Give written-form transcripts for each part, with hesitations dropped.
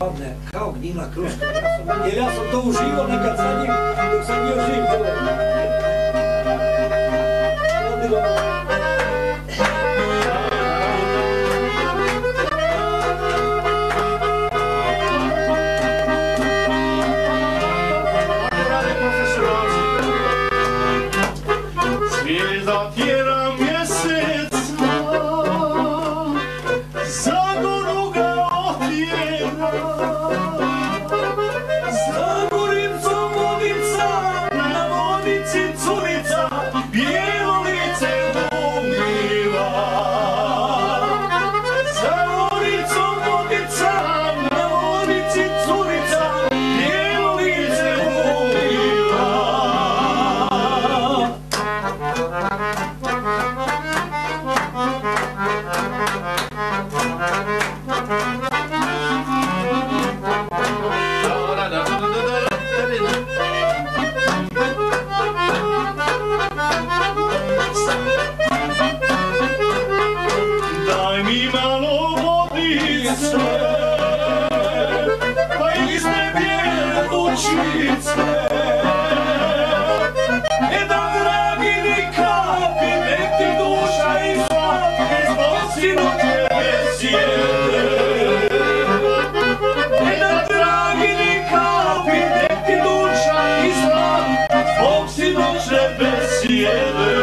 padne kao gnjila kruška. Jer ja sam to uživao nekad sa njim, dok sam bio živ. Zvijezda tjera mjeseca, Zagoru ga otjera, Zagoricom vodica, na vodici curica, bijelo lice umiva. Zagoricom vodica, na vodici curica, bijelo lice umiva. Daj mi malo vodice, pa izme bijele lučice. Jedan dragi mi kapi, nek ti duša izvadi, zbog sinoće besjede. Jedan dragi mi kapi, nek ti duša izvadi, zbog sinoće besjede.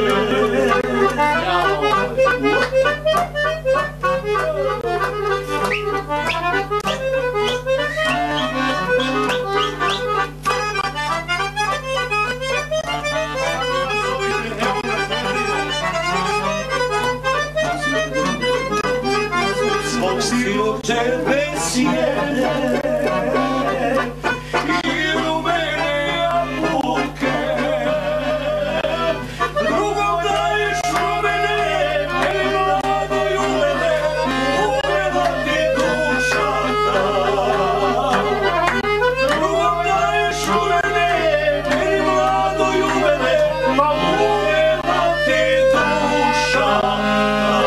Zbog sinoće besjede i rumene jabuke, drugom daješ rumene, meni mlado julene, uvela ti duša ta. Drugom daješ rumene, meni mlado julene, pa uvela ti duša ta.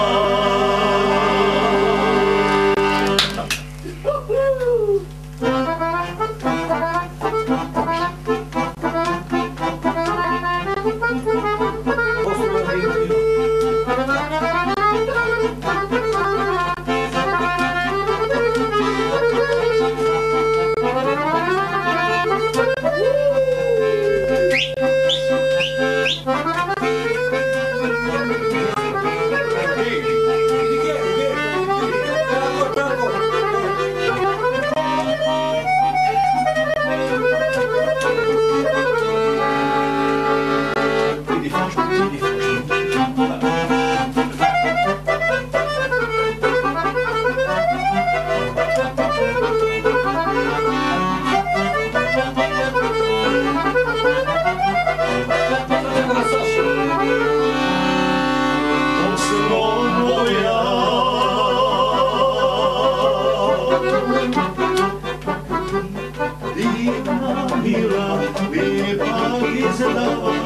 Divna, mila, lijepa izgleda.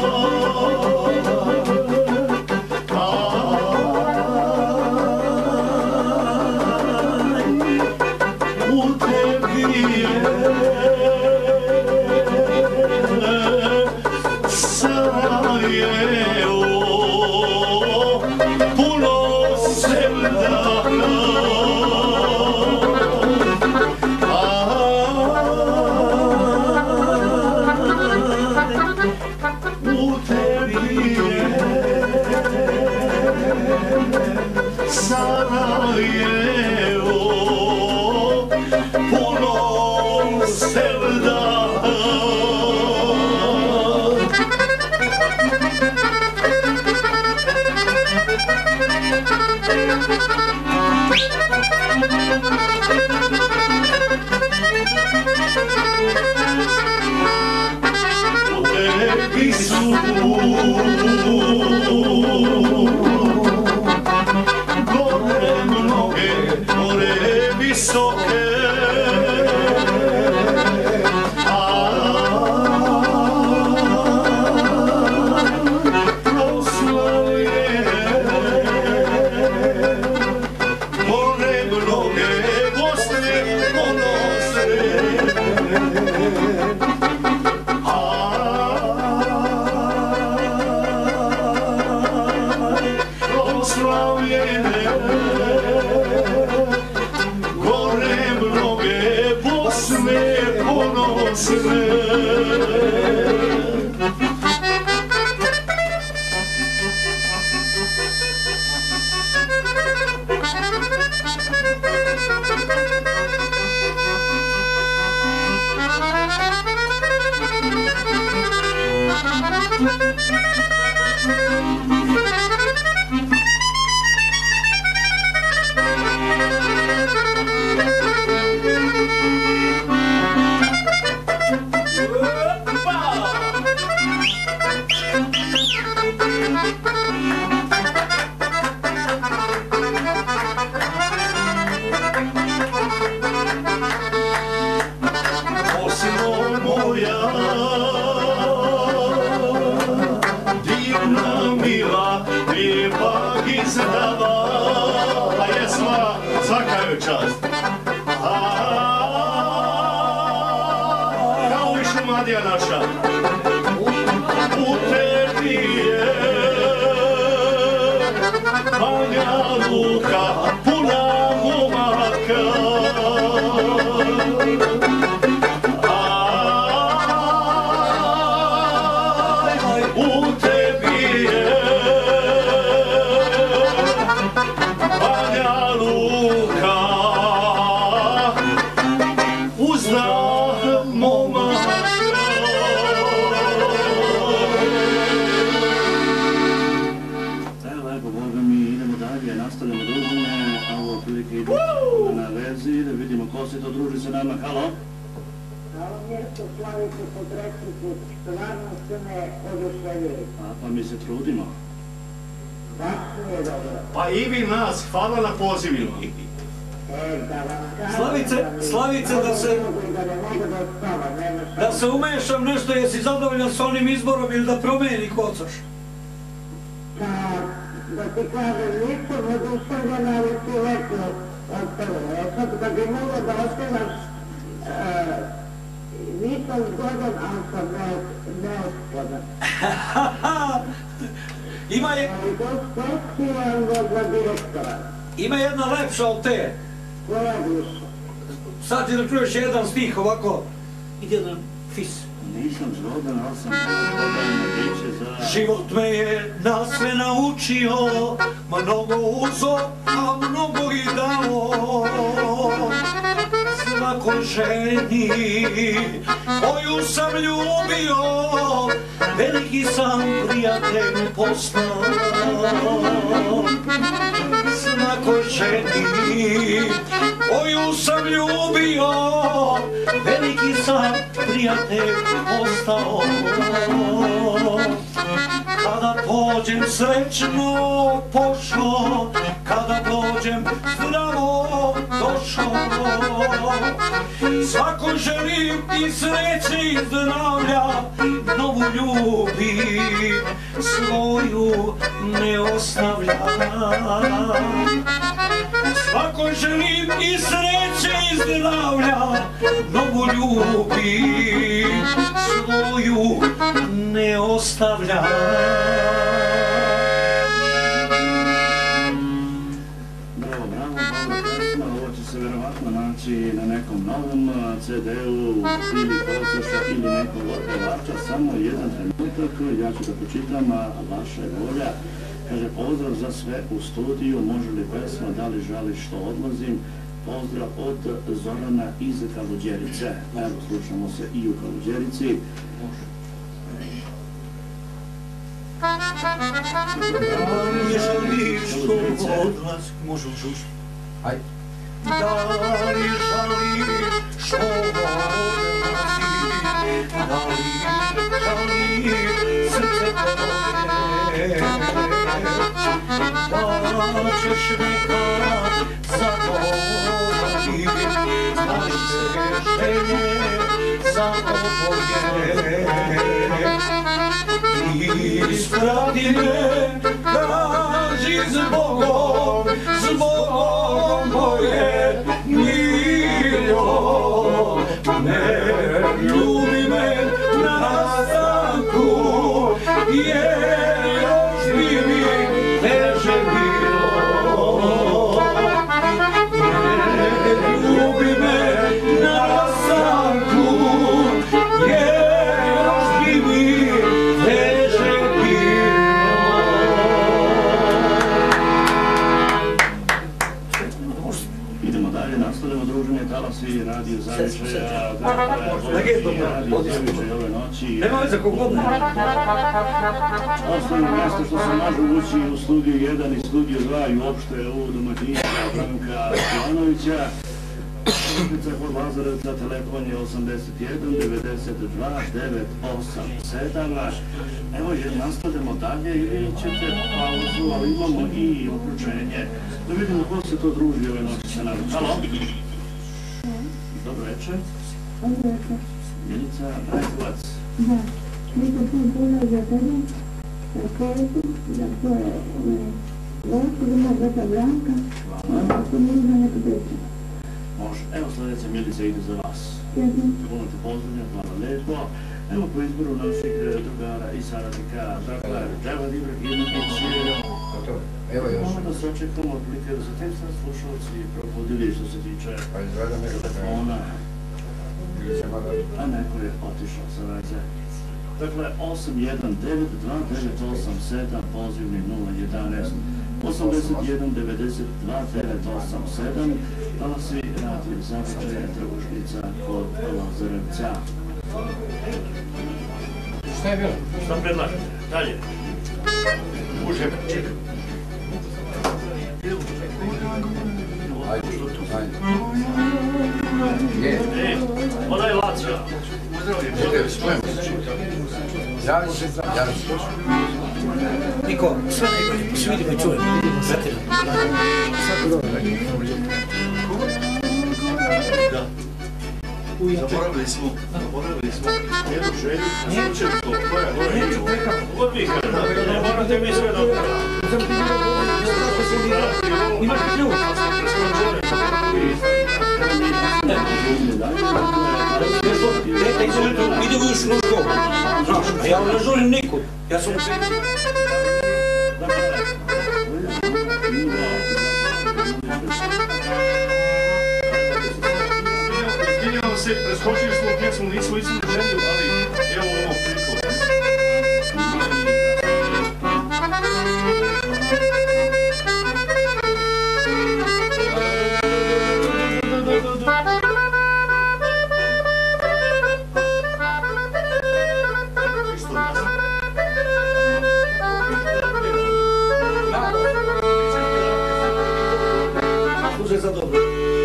U tebi je Sarajevo, puno sevdaha. U tebi je Sarajevo, puno sevdaha. U tebi su gore mnoge, gore visoke, proslavljene. Gore mnoge Bosne pesme ponosne. Šumadija naša, u tebi je Banja Luka puna momaka. U tebi je Banja Luka uzdah momaka. Nastavljamo druženje, a ovo prilike ide na vezi, da vidimo ko se to druži sa nama. Halo? Halo, mjesto Slavice Potresniku, stvarno se me oduševili. Pa mi se trudimo. Baš mi je dobro. Pa i vi nas, hvala na pozivima. Slavice, da se umešam nešto, jesi zadovoljan s onim izborom ili da promeni kocaš? Da ti kažem, nisam oduševljena, ali ti lepo ostavljena. Sad, da bi mogla da ostaviš, nisam zgodan, ali sam neospodan. Ima jedna lepša od te. Koja više? Sad ti da čuješ jedan stih ovako. Ide jedan fis. Nisam zgodan, ali sam zgodan na biće za... Život me je na sve naučio, mnogo uzo, a mnogo i dao. Svakoj ženi koju sam ljubio, veliki sam prijatelj postao. Svakoj ženi koju sam ljubio, veliki sam prijatelj postao. Kada pođem srećno pošao, kada dođem zdravo došao, svako želim i sreće i zdravlja, novu ljubim svoju ne ostavlja. Svako želim i sreće i zdravlja, novu ljubim svoju ne ostavlja. Bravo, pesma, ovo će se verovatno naći na nekom novom CD-u ili posluša ili nekog otpevača. Samo jedan trenutak, ja ću da pročitam, vaša je volja. Kaže, pozdrav za sve u studiju, može li pesma, da li žališ što odlazim? Pozdrav od Zorana iz Kaluđerice. Evo, slušamo se i u Kaluđerici. Da li žališ što odlazim? Može li žuš? Hajde. Da li žališ što odlazim? Da li žališ srce tvoje? Da ćeš nekad zaboraviti naše želje za oboje. Isprati me, kaži zbogom moje milo, ne ljubi me na nastanku, jer još bi mi teže bilo. Ne ljubi me na nastanku, služi radio zavičaja, radio zavičaja ove noći. Nema veze kogod ne. Osnovno mjesto što se može ući u studiju 1 i studiju 2 i uopšte u domaćinstva Branka Stojanovića. Ulica kod Lazarevca, telefon je 81 92 987. Evo nastavljamo dalje ili ćete pauzu, ali imamo i uključenje. Da vidimo ko se to druži ove noći sa nama. Halo? Dobro večer. Milica Brajkovac. Da, neka sam puno za tebe, za kojetu, za tvoje gosti, za moj brata Branka, ako mi uzme neku priču. Može. Evo sljedeća Milica ide za vas. Puno te pozdravljam, hvala lepo. Evo po izboru naših drugara i saradnika, dakle, Džavad Ibrahimović. Evo još. Možda se očekamo otprilike da su tem sad slušalci probudili što se tiče telefona. A neko je otišao sa veze. Dakle, 819-2987, pozivni 011. 81-92-987, glasi radio zavičaja Trbušnica kod Lazarevca. Šta je bilo? Šta predlažete? Dalje. Može, čekaj. Ajde, ajde. Je. Ona je Lacija. Ide, spremno se. Javi se. Niko, sve najbolje, svi vidimo i čujemo, vidimo zatirano. Da. Zaboravili smo jednu želju, slučajno, koja je gore Neću prekamo. Odvika, ne morate mi sve dobro. Sam ti bilo imaš ključ. Deta, ide u još školu. Znaš, a ja ne želim nikud. Ja sam u svijetu. Izvinjavam se, preskočili smo pjesmu, nismo iznili želju, ali evo ono priliku. Služe za dobro.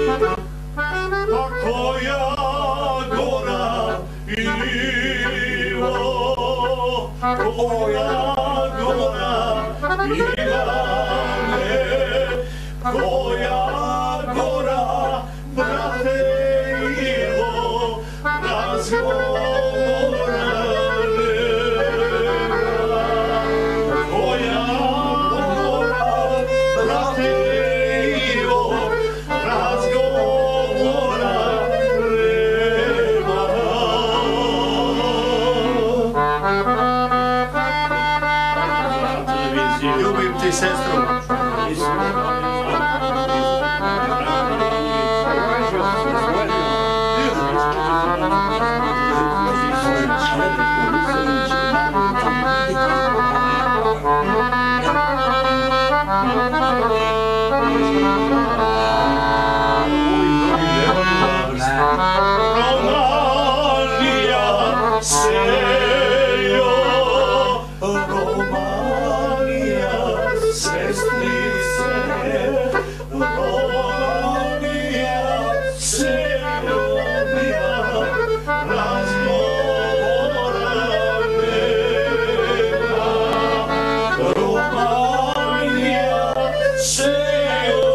A koja gora i nivo, koja gora i vane, koja gora, brate Ivo, razgovora nema. Koja gora, brate Ivo, razgovora nema. Ljubim ti, sestro. Romanija sejo, Romanija sestrice, Romanija sejo, razgovora nema. Romanija sejo,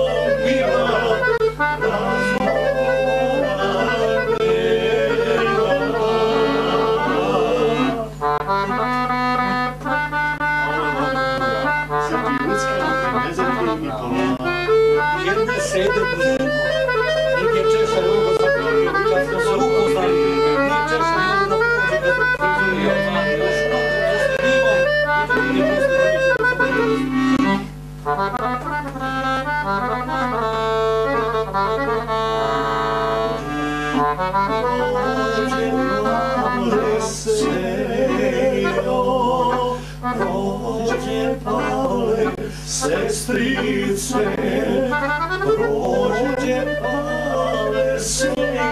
Jedne sede bližimo. Neke češa ruku za prvi, kad smo se upoznali, nije češa ruku da pođe da proizvodi otvani još malo. Posledimo, i to nije prođe pale sestrice, prođe pale sejo.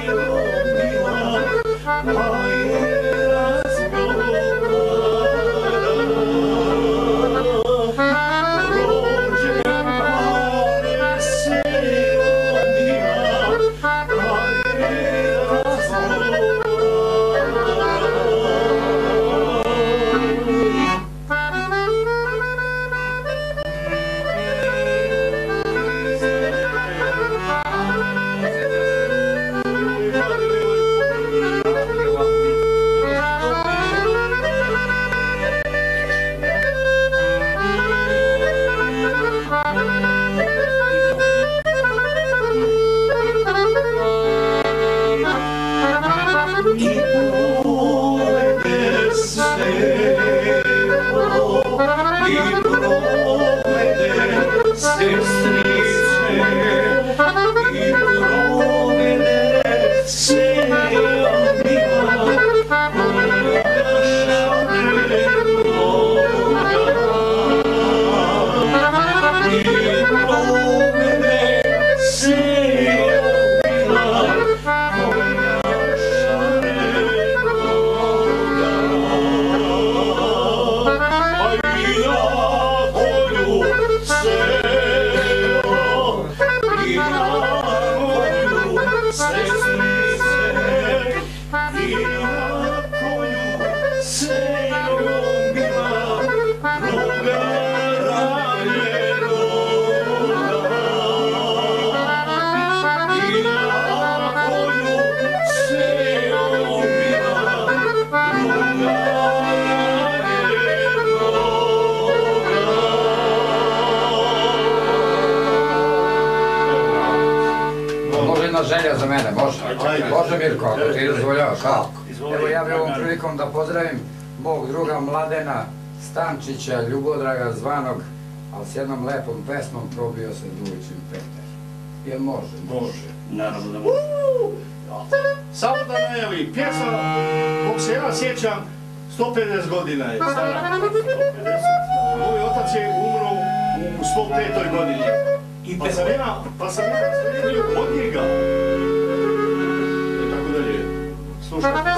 Želja za mene, može? Može Mirko, ako ti dozvoljavaš, kako? Evo ja bih ovom prilikom da pozdravim mog druga Mladena Stančića, ljubodraga zvanog, ali s jednom lepom pesmom Probio se Dulićin Peter. Jel može? Može. Naravno da može. Samo da najavim, pjesma, kog se ja sjećam, 150 godina je stara. Moj otac je umro u 105. godini. Pa sam ja naslijedio od njega. I tako dalje. Slušajte.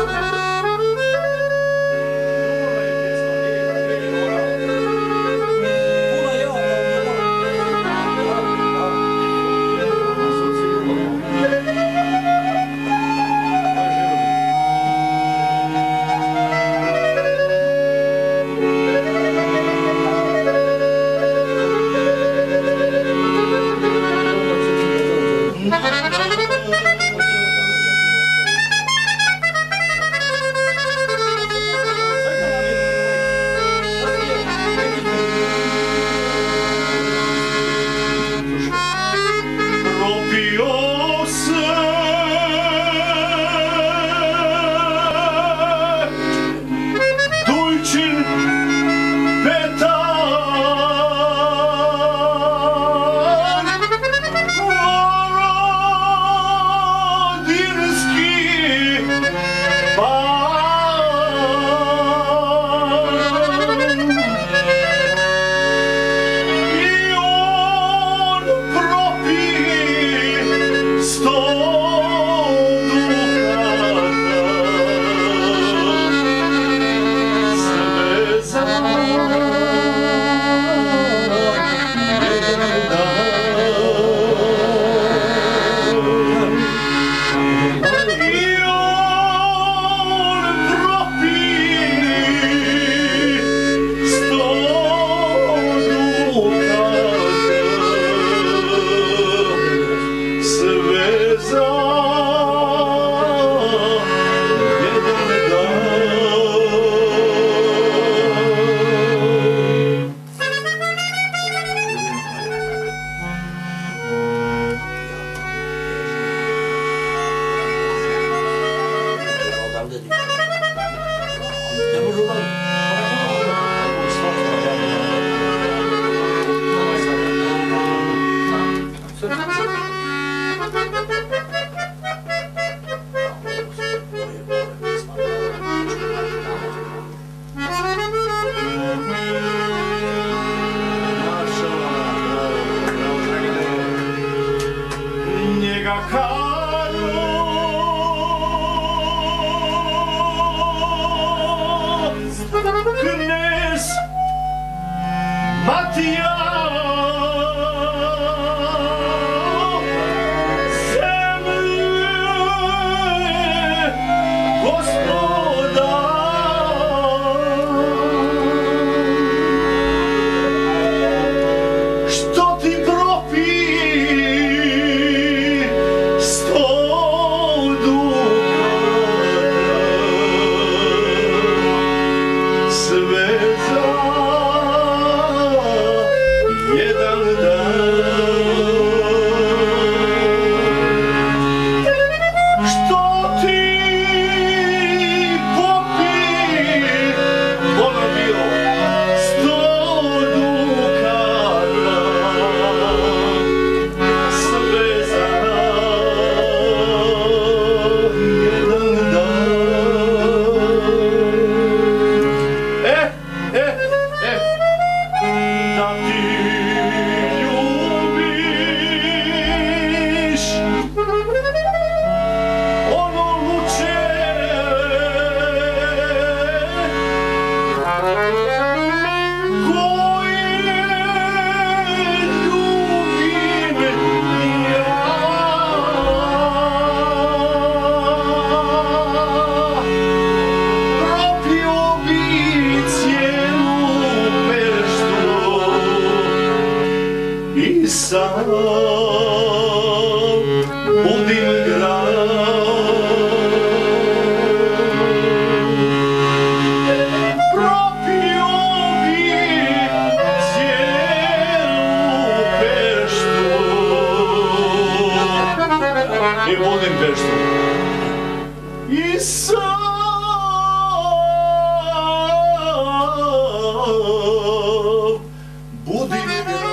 budi mi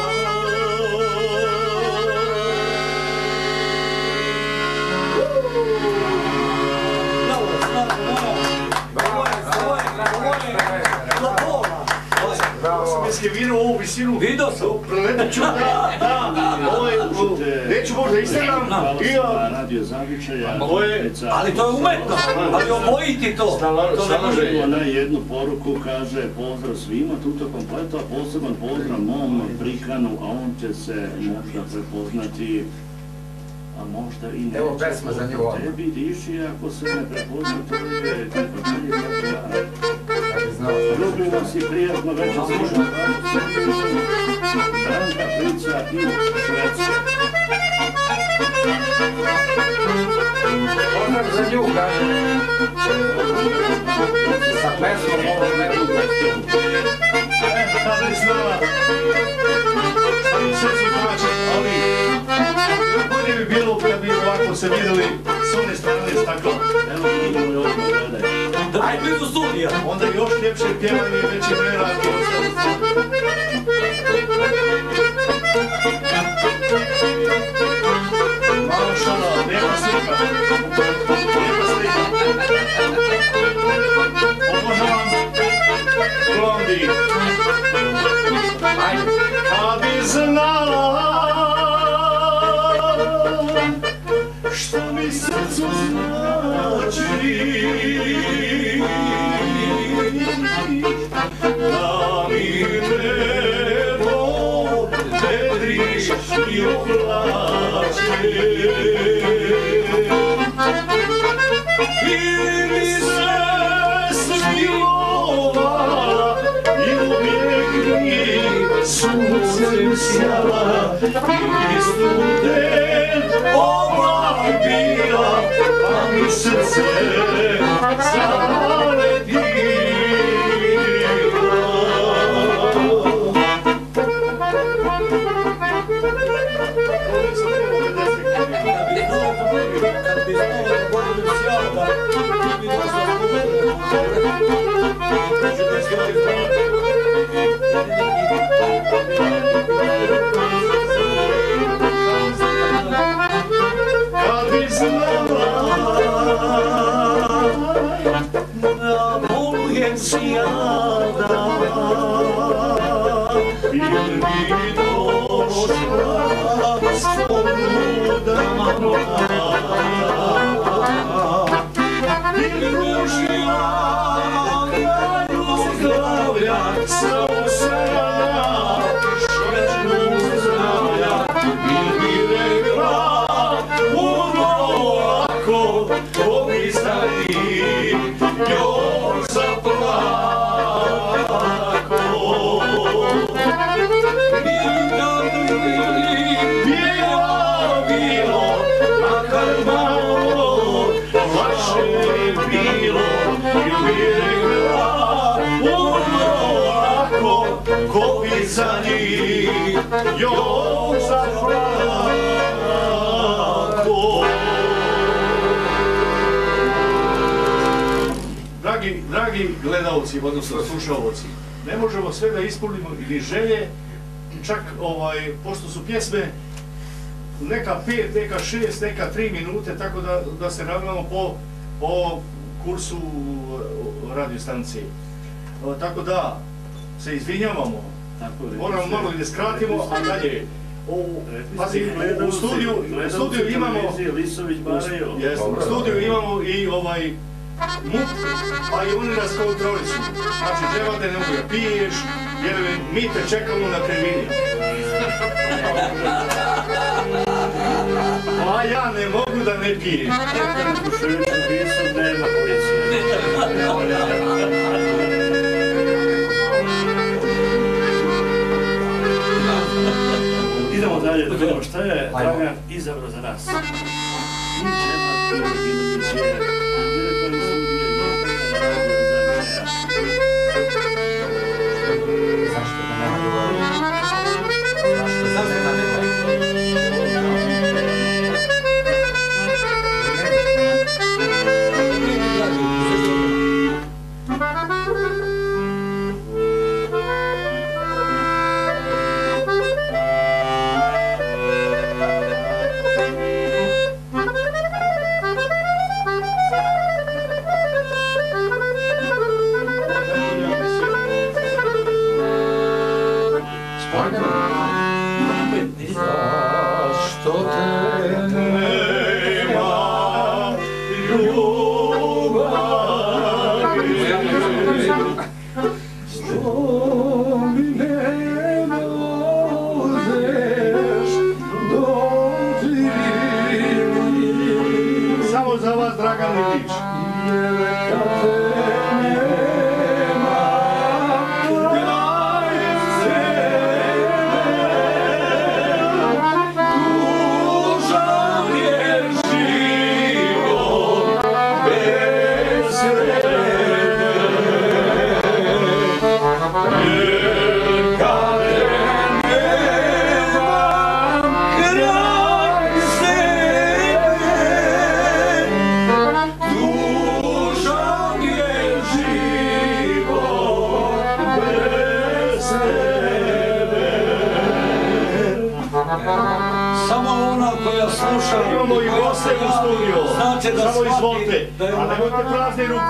Jeste vidio ovu visinu? Vidio sam. Prelepit ću, neću možda Instagram. Radio Zavičaja. Ali to je umetno, ali obojiti to. To ne može. Na jednu poruku kaže pozdrav svima, tuto kompleto, a poseban pozdrav mom prikanu, a on će se možda prepoznati, a možda i neće. Evo pesma za nju odmah. Tebi diši, ako se ne prepozna, to je tako dalje, tako da. Ljubimo si prijatno večer za Branka Prica i Švedske. Pozdrav za nju, kaže. Sa pesmom ovog ne budu. Kada je znala, šta mi sve su domaće, ali bolje bi bilo kad bi ovako se vidjeli s one strane stakla. Evo vidimo i ovdje gledaj. Aj, blizu studija. Onda još ljepše pjevanje i veći prerak i ostalo stvari. Mašala, nema slika. Nema slika. Obožavam Blondie. Kad bi znala što mi srcu znači, da mi nebo vedriš i ohlače. I mi se smilovala i uvijek mi suncem sjala i student oblak bila, pa mi srce zaletila. Kad bi znao da bolje sjada, bi nas Kad bi znala da bolje sjada, ili bi došla s poludama ili došla kraju zdravlja, samo sada švećnu zdravlja, ili bi rekla ako povistati još za plako. Bijelo bilo, makar malo vaše bilo, ili rekla ako povistati još za plako. Dragi gledalci, odnosno slušalci, ne možemo sve da ispunimo ili želje, čak pošto su pjesme neka 5, neka 6, neka 3 minute, tako da se ravnamo po kursu radiostancije. Tako da se izvinjavamo, moramo malo i da skratimo, a dalje. Pazi, u studiju imamo i MUP, pa i oni nas kontrolišu. Znači, treba da ne mogu da piješ, jer mi te čekamo na tribini. A ja ne mogu da ne pijem. Nema policije. Idemo dalje, da vidimo šta je Dragan izabrao za nas. Zašto da nema ljubavi? Zašto da nema ljubavi? Samo za vas, Dragan Lipić. Samo ona koja sluša... Imamo i goste u studiju. Znači da samo shvati izvolite. da je A nemojte prazni ruku.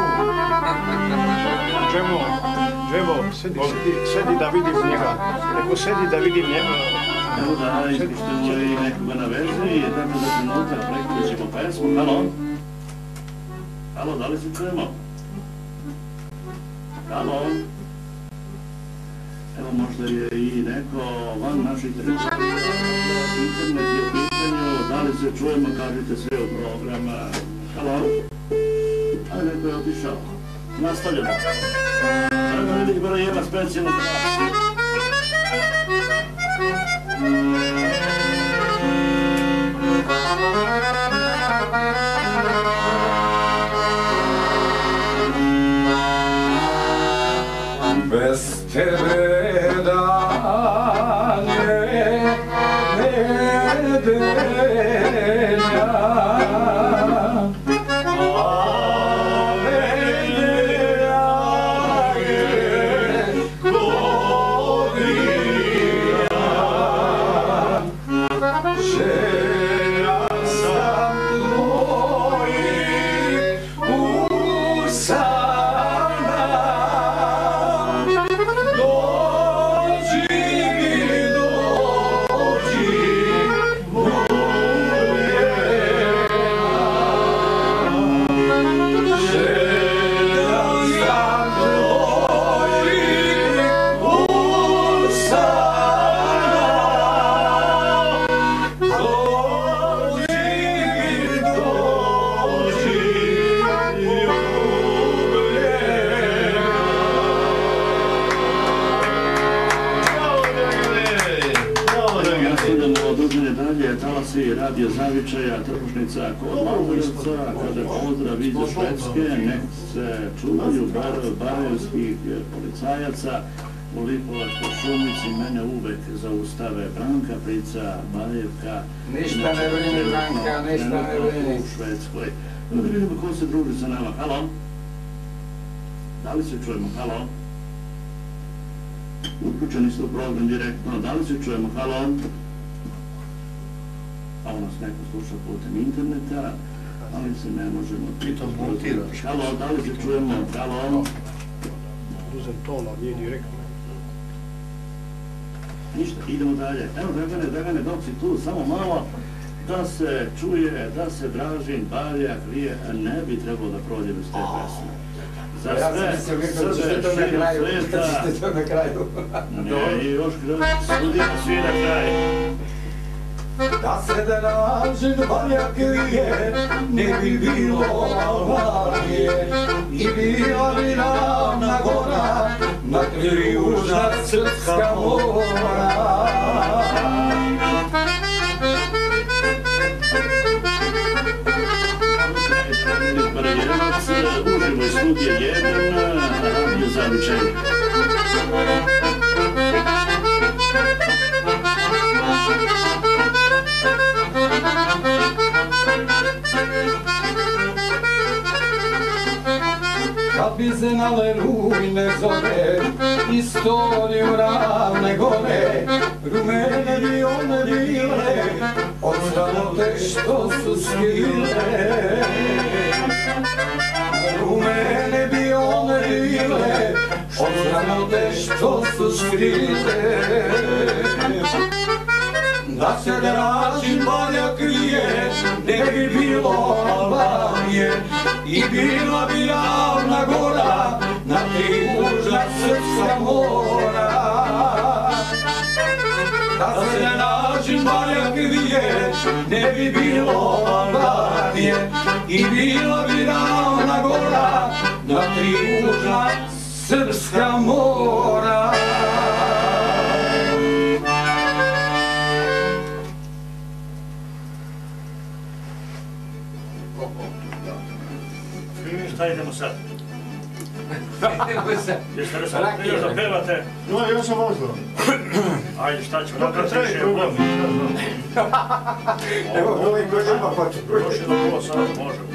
Džemo, sedi da vidim njega. Nego sedi da vidim njega. Evo da ispuštimo i nekoga na vezi, tako da trenutak preključimo pesmu. Halo? Halo, da li se čujemo? Halo? Evo možda je i neko van naših teritorija, internet je u pitanju, da li se čujemo, kažite sve od programa. Halo? A neko je otišao. Nastavljamo. Dragan Lipić Barajeva specijalno za vas. Bez tebe dane nedelja, a nedelja je godina. Želja sam tvojih usana, talasi Radio Zavičaja, Trbušnica kod Lauzovca, kaže pozdrav iz Švedske, nek se čuvaju barajevskih policajaca u Lipovačkoj šumici, mene uvek zaustave Branka, Prica, Barajevka. Ništa ne brini, Branka, ništa ne brini. U Švedskoj. Da vidimo ko se druži sa nama. Halo? Da li se čujemo? Halo? Uključeni ste u program direktno. Da li se čujemo? Halo? A nas neko sluša putem interneta, ali se ne možemo... Pitam montiraš. Halo, da li se čujemo? Halo? Uzem ton, ali nije direktno. Ništa, idemo dalje. Evo, Dragane, dok si tu, samo malo da se čuje, da se Dražin, Baljak, ne bi trebalo da prođe bez te pesme. Za sve Srbe širom sveta... To na kraju. Ne, i još studijemo svi na kraju. Da se Dražin Baljak lije, ne bi bilo Albanije, i bila bi ravna gora, na tri južna srpska mora. Barajevac, uživo iz studija 1 na Radio Zavičaj. Kad bi znale rujne zore, istoriju ravne gore, rumene bi one bile, od sramote što su skrile. Rumene bi one bile, od sramote što su skrile. Da se Dražin Baljak krije, ne bi bilo Albanije, i bila bi ravna gora na tri muža srpska mora. Da se ne nađi Marja krvije, ne bi bilo Albanije i bila bi ravna gora na tri muža srpska mora. Šta idemo sad? Jeste li sad prije da pevate? No, ja sam vozio. Ajde, šta ćemo napraviti više? Evo, ovih godina hoću. Još jedno pola sata, možemo.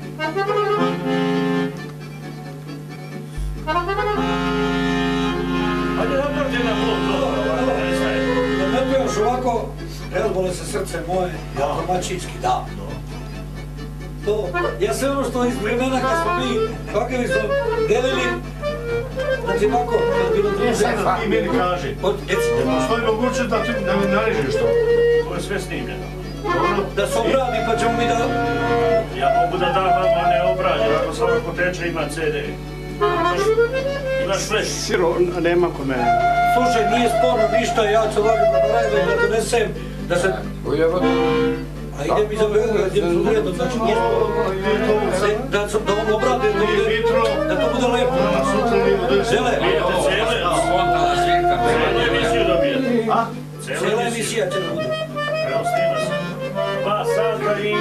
Ajde, napraviti jedan Da ne pevaš ovako, razbole se srce moje, ja domaćinski, da. To, ja sve ono što iz vremena kad smo mi, kakavi smo delili, znači ovako, kad bilo drugo Sada ti meni kaži, postoji mogućnost da mi narižeš to? To je sve snimljeno. da se obradi pa ćemo mi da... Ja mogu da dam vam, a ne obradim, ako samo ko teče ima CD. Imaš flash? Siro, nema kod mene. Slušaj, nije sporno ništa, ja ću lagati na rajdu da donesem, da se... A idem iza Beograd, idem u redu, znači nije sporno. Da on obradi, da to bude lepo. Cele? Cele emisiju dobijete. Cela emisija će da bude. Evo, snima se. 2 sata i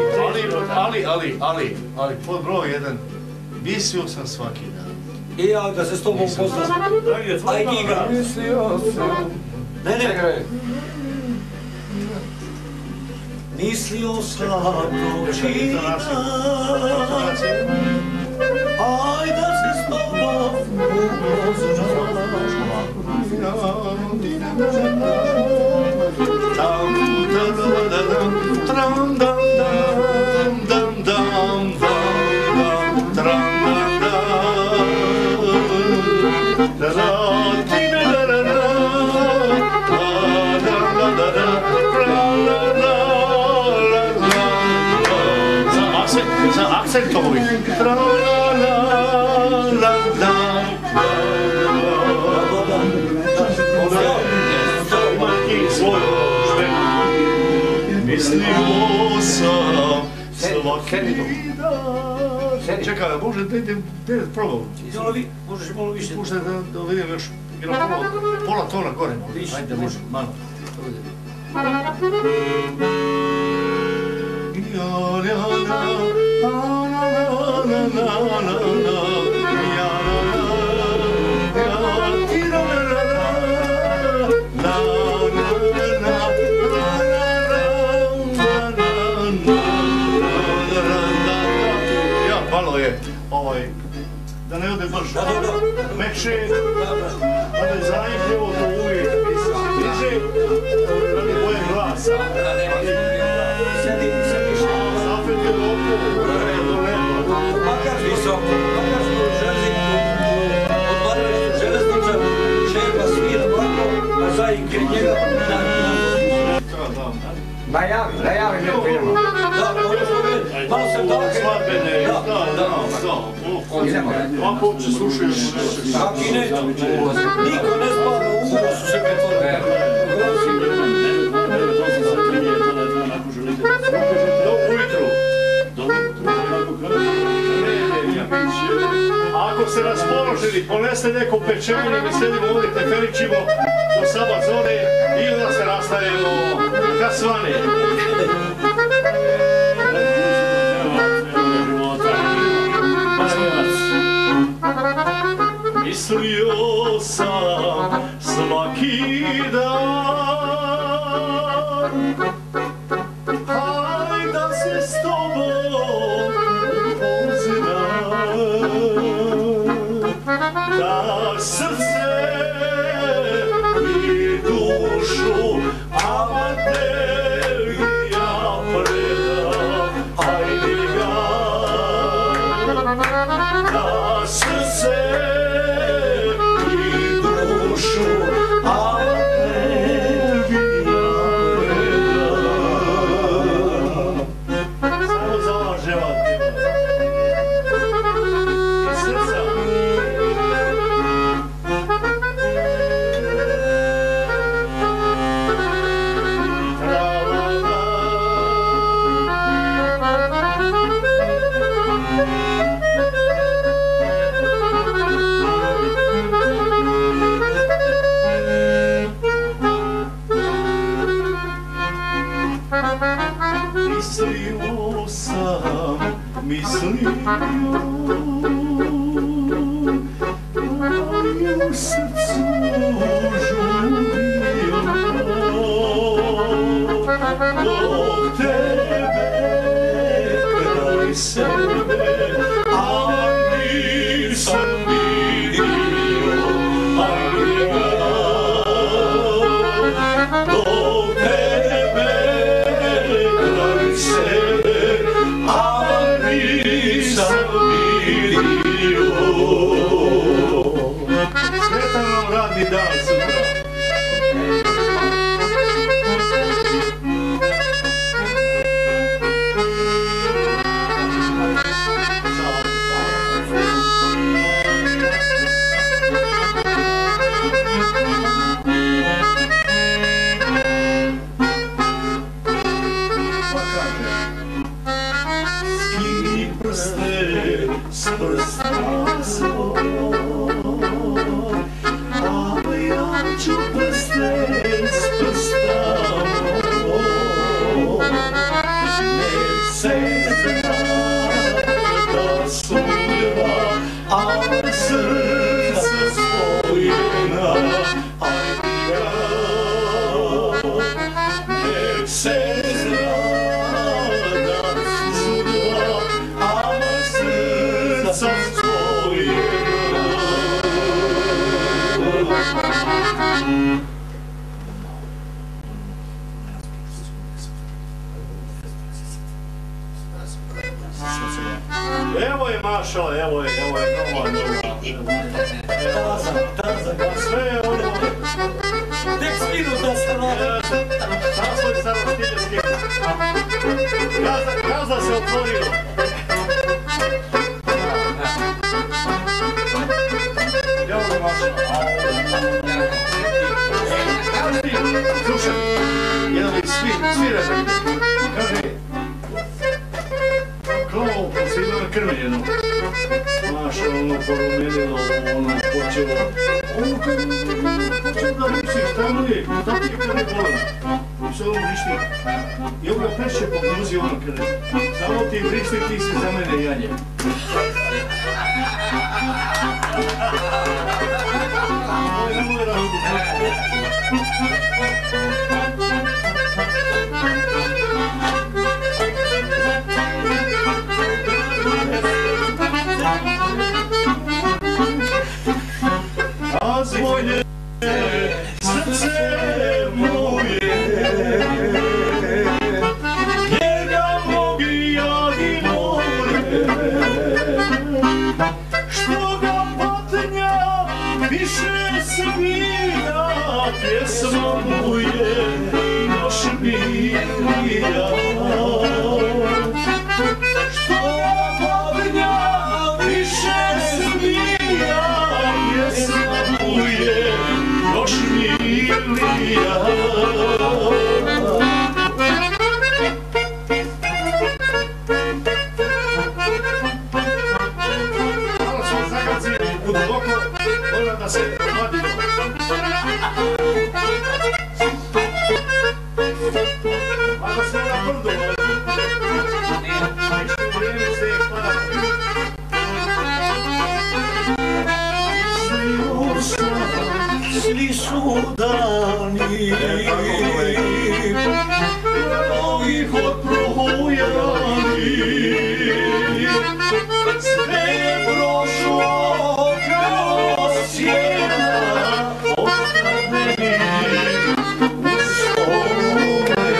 3 Ali, pod broj 1, mislio sam svaki dan. I ja da se s tobom poznam. Aj giga. Ne. Mislio sam noći dan, aj da se s tobom Za akcentovi. Mislio sam svaki dan. Čekaj, može da idem, probam. Možeš i malo više. Možda da vidim još pola tona gore. Ajde, može, malo. Malo je, da ne ode brže, mekše, pa da je zanimljivo to uvijek, diže, da ne boje glasa. Zapet je oko, makar visoko, makar što želi odmaralištu železničar, šerpa svira ovako, a zajke njega Najavi Mirko idemo. Da, ono što vidi, malo se dake. svadbene, ovako se slušaju. Akine, niko ne spava, ugo su se pretvorili. Do ujutru. Ako ste raspoložili, poneste neko pečenje, mi sedimo ovdje, teferićimo do sabat zore i onda se rastajemo kad svane. Mislio sam svaki dan, aj da se s tobom upoznam, da srce i dušu tebi ja predam, ajde ga, da srce i dušu tebi ja predam. Samo za vas želim. u srcu žudio, dok tebe kraj sebe, a nisam vidio, a njega. Dok tebe kraj sebe, a nisam vidio. Sretan vam radni dan sutra. Skini prste s prsta svoj, a ja ću prste s prsta moj. Nek se zna da sudba, a srce spojena, ajde ga. Nek se zna da sudba, a srce spojena. Evo je Mašo, evo je nova. Sve je ono. Tek skinu da se rade. Samo svoj samo stile skinu. Gazda se otvorio. Evo je Mašo. Slušaj, jedan je svira za gdje. Kaže, kao se ima krmenjeno. Mašo, ono porumenilo, ono počelo. Ono počelo da misli, šta mu je? Šta ti je krve bolno? I se ono vrišti. I ovo ga peše po kruzi ono krve. Samo ti vrišti, ti si za mene janje. Nemoj razliku. Razvojne srce moje, njega mogi ja i more, što ga patnja više smija, pjesma mu je još milija. Što ga patnja više smija, pjesma mu je još milija. Malo smo zagacili u duboko, mora da se vadimo. Malo se na brdu, ništa vrijeme se je hvala. Sli su dani, mnogih odbrojani, sve je prošlo kao sjena, ostane mi uspomena.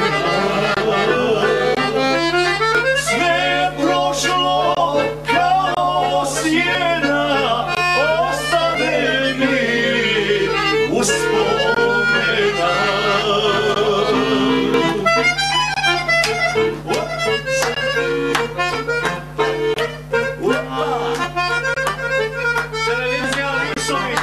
Sve je prošlo kao sjena, ostane mi uspomena. Televizija Lišović.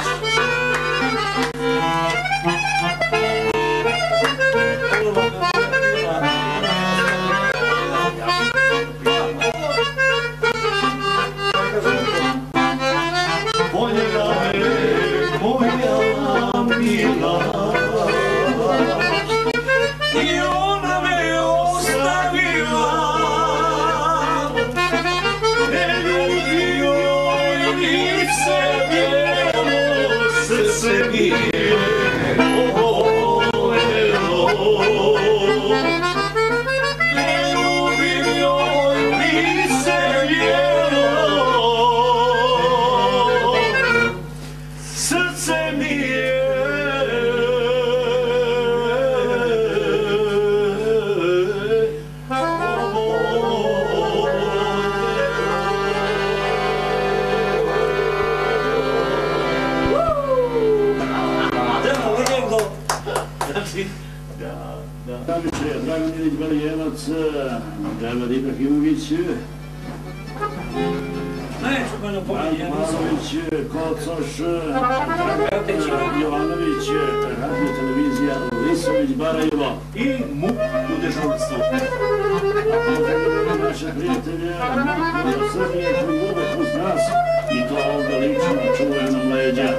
Dragan Ilić Belijevac, Dragan Ibrahimović, Malović, Kocoš, Jovanović, Radio televizija Lisović, Barajevo I MUP u dežurstvu. Naše prijatelje, Srbije koji uvek uz nas i to ovdje lično čuvaju nam leđa.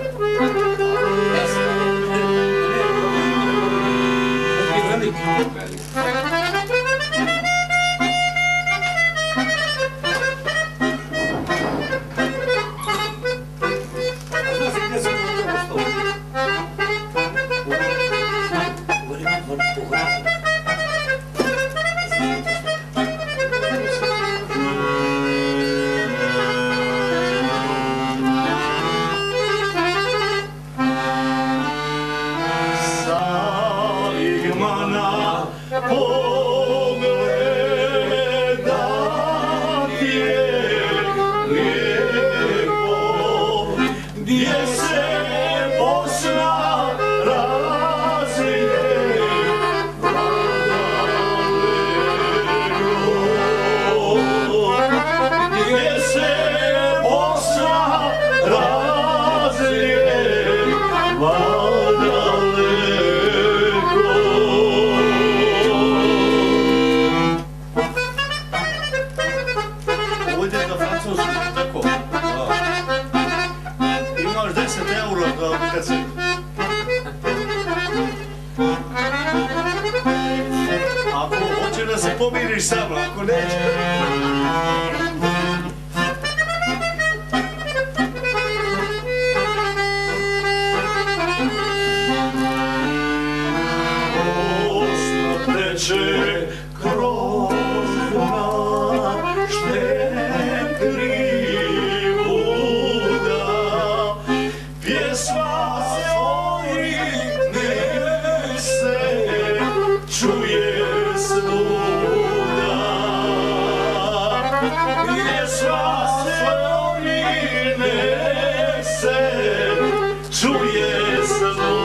Ako hoće da se pomiriš samo, ako neće... Osno teče kroz našte krivuda, pjesma svoj nese, čuje svuda. Pjesma svoj nese, čuje svuda.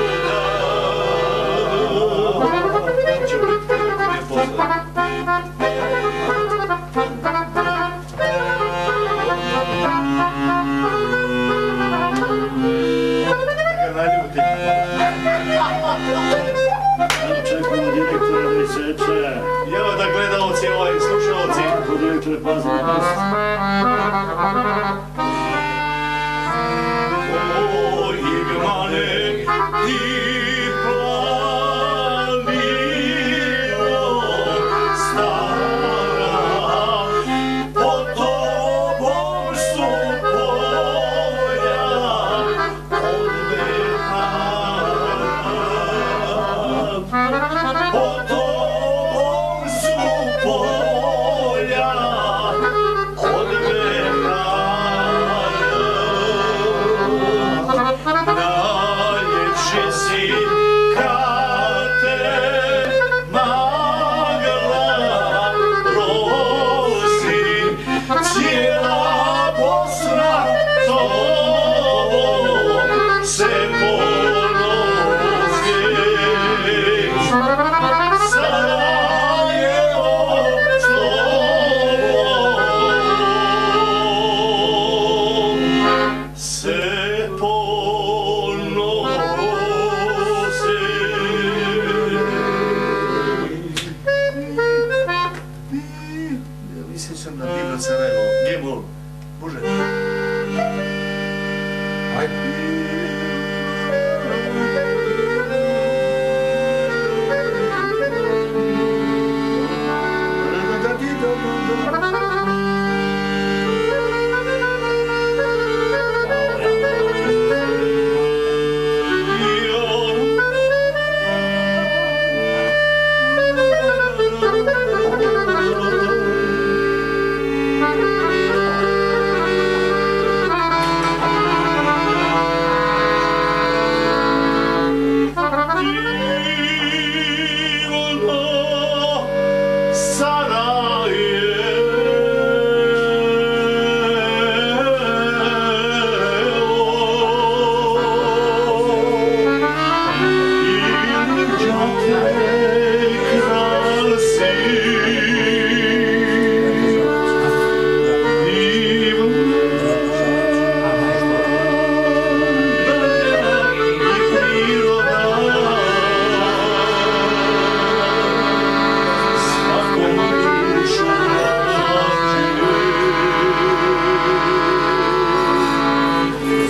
Čekamo direktora da iseče. Evo da gledalci, i slušalci. Ako direktore pazimo nas. O, Igmane, ti planio stara, pod tobom su polja odmehana. Pod tobom su polja odmehana. Najljepši si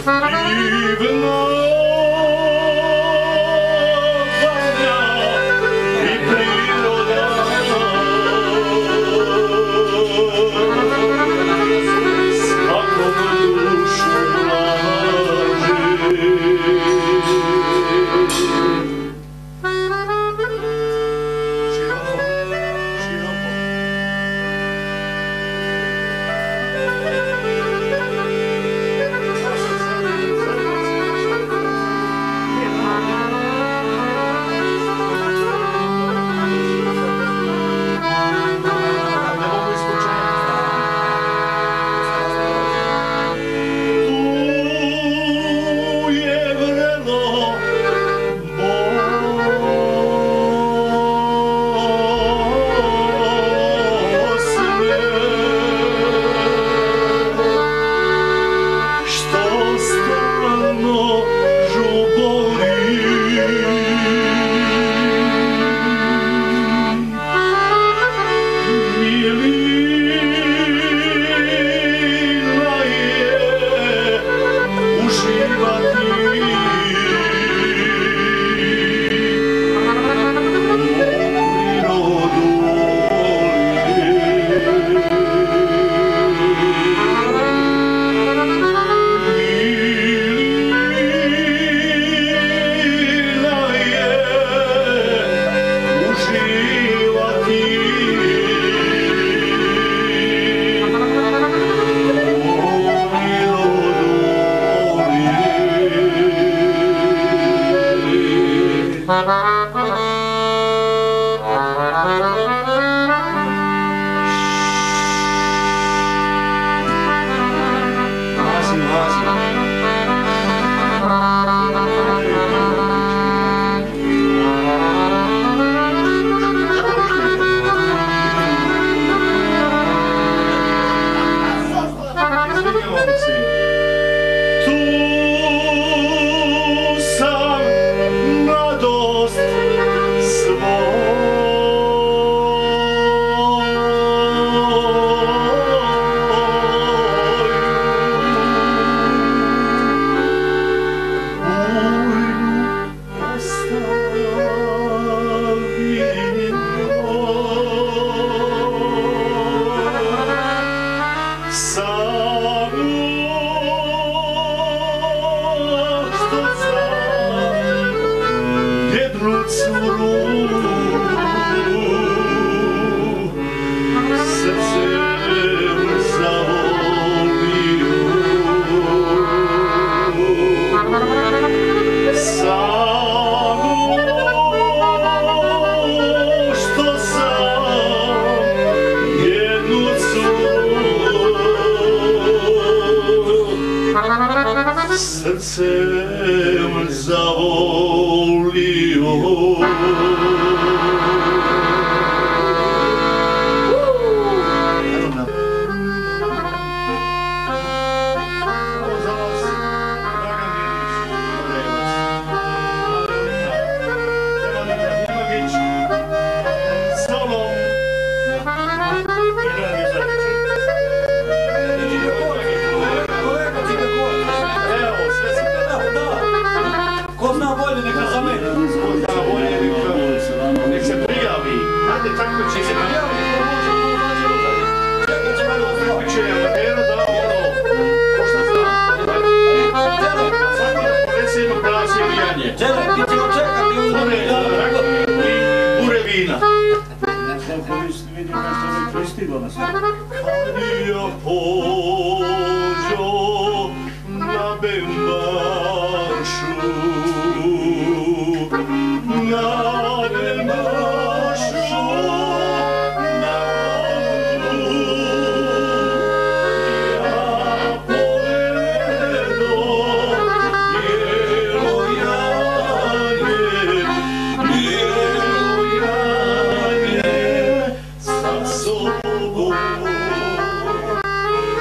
Srcem zavolio. Ko zna bolje neka za mene. Nek se prijavi. Ajde tako će se prijavi. Čekaj će malo ostati. Biće amatera da ono, ko šta zna. Svako da ponese jedno prase ili janje. Čekaj, ti ćemo čekati u Bure vina. Koliko vidim nešto mi pristiglo na sve. Kad ja pođo na bembašu, na bembašu, na vodu, ja povedo bijelo janje sa sobom.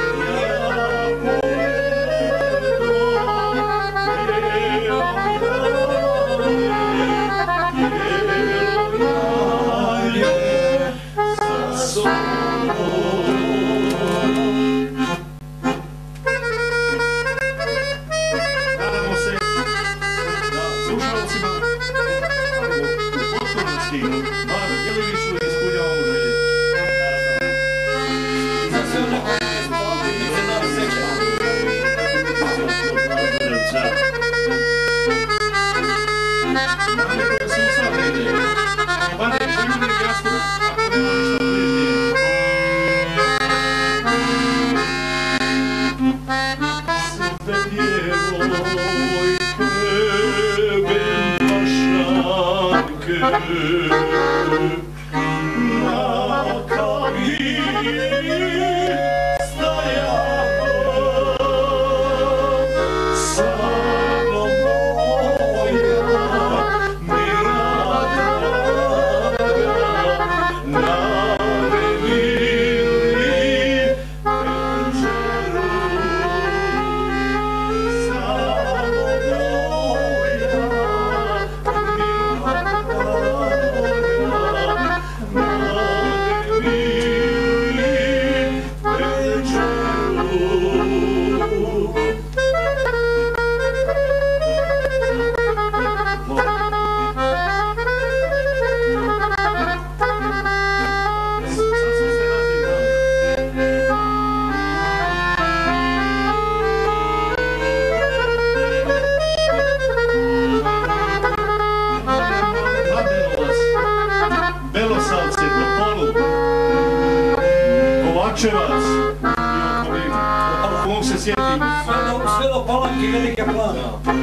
Kovačevac i okolina. Ovom se sjetim. Sve do Palanke, Velike Plane.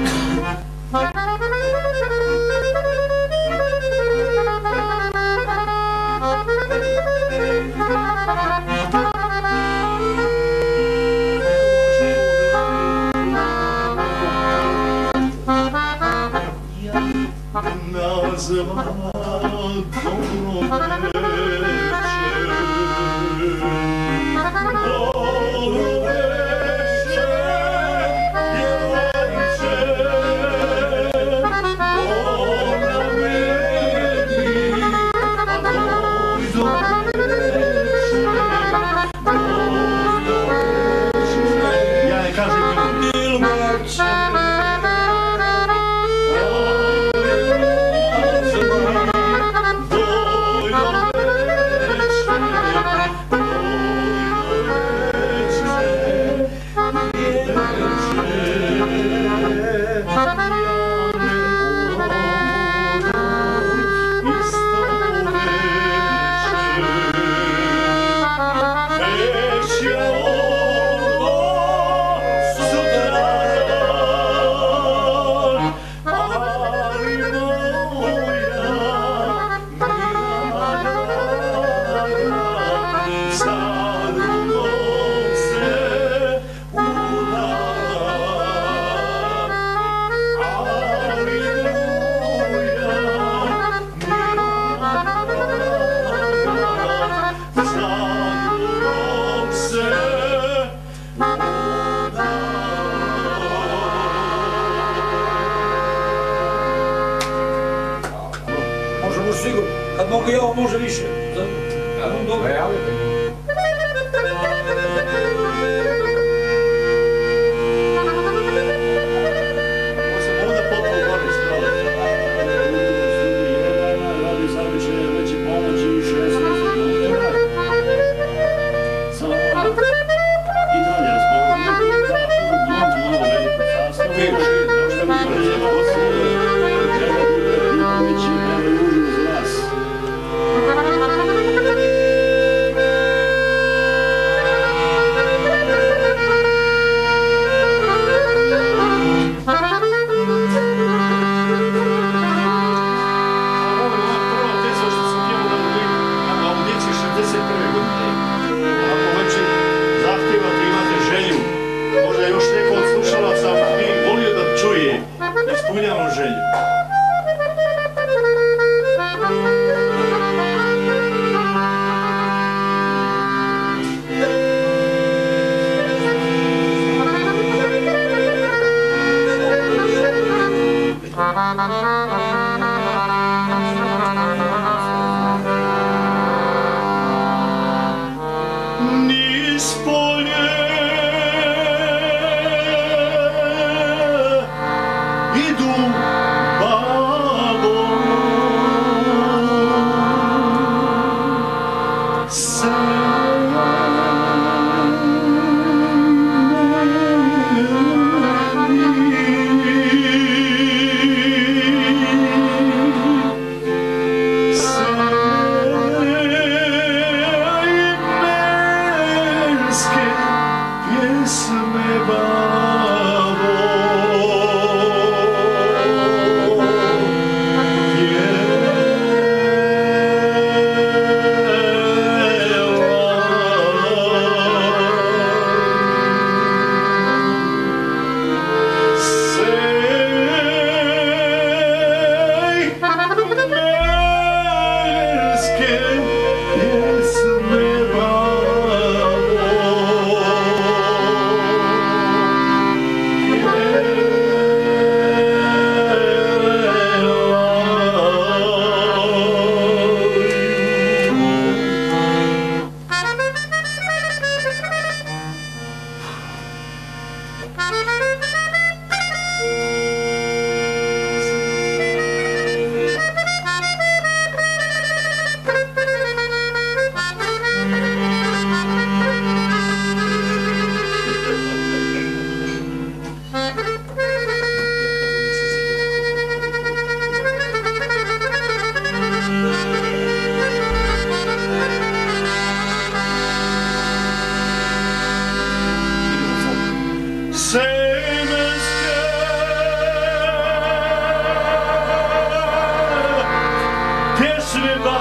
Sigurno, kad mogu ja, on može više. Dobro. Ispunjamo želju. Niz polje idu babom, Pjesme